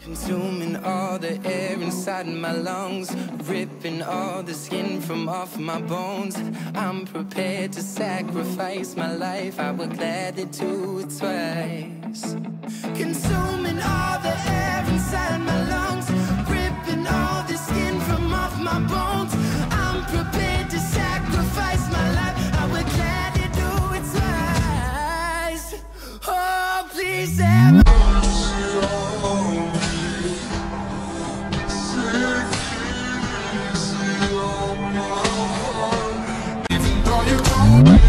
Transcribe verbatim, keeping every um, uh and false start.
Consuming all the air inside my lungs, ripping all the skin from off my bones. I'm prepared to sacrifice my life, I would gladly do it twice. Consuming all the air inside my lungs, ripping all the skin from off my bones. I'm prepared to sacrifice my life, I would gladly do it twice. Oh, please have mercy on me. Take it easy on my heart. Even though you won't